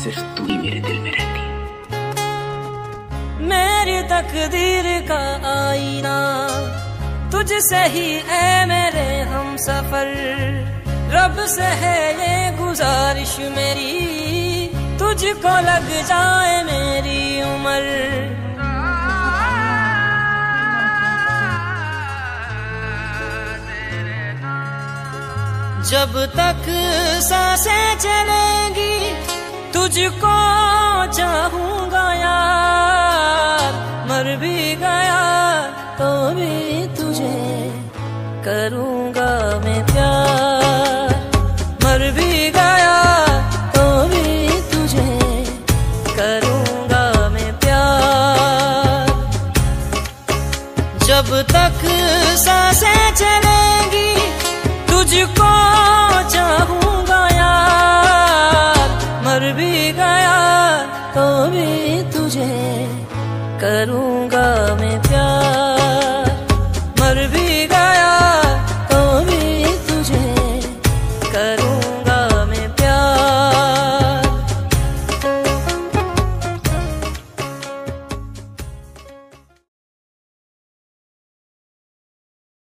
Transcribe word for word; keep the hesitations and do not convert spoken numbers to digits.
सिर्फ तू ही मेरे दिल में रहती है। मेरी तकदीर का आईना तुझसे ही ऐ मेरे हम सफर, रब से है ये गुजारिश मेरी, तुझको लग जाए मेरी उम्र। जब तक सांसें चलेंगी तुझको चाहूंगा यार, मर भी गया तो भी तुझे करूंगा मैं प्यार, मर भी गया तो भी तुझे करूंगा मैं प्यार। जब तक सांसें चलेंगी तुझको चाहूंगा यार, मर भी गया तो भी तुझे करूंगा मैं प्यार।